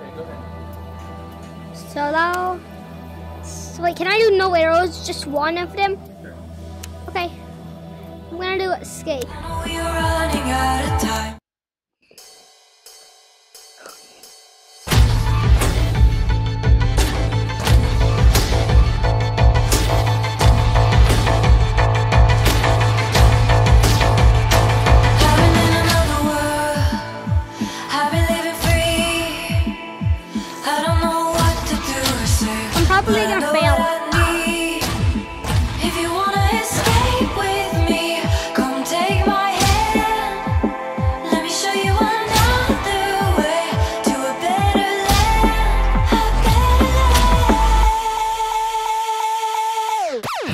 go ahead. Solo. So wait, can I do no arrows? Just one of them? Sure. Okay. I'm gonna do escape. I know you're running out of time. Having in another world, I've been living free. I don't know what to do or say. I'm probably but I gonna know fail. what I need. If you wanna escape with me, come take my hand. Let me show you another way to a better land. A better land.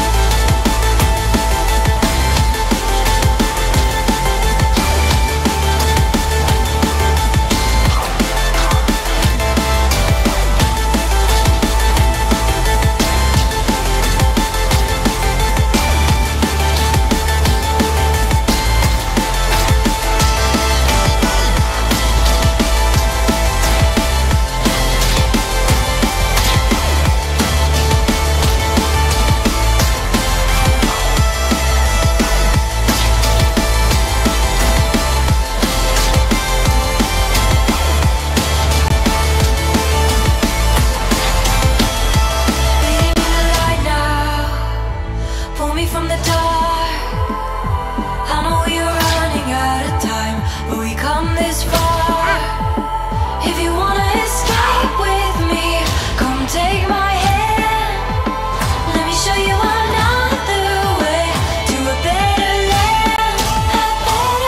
Pull me from the dark. I know you're running out of time, but we come this far. If you wanna escape with me, come take my hand. Let me show you another way to a better land. A better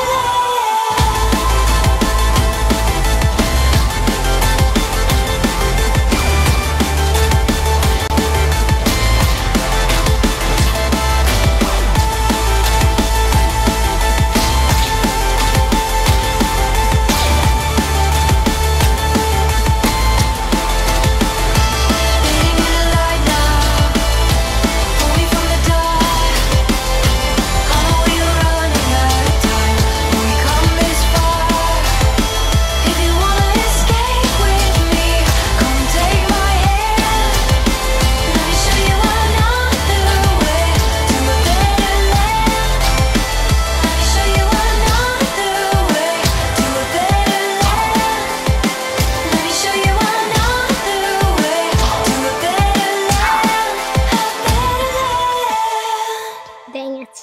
Dang it.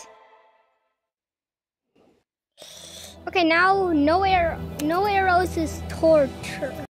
Okay, now no arrows is torture.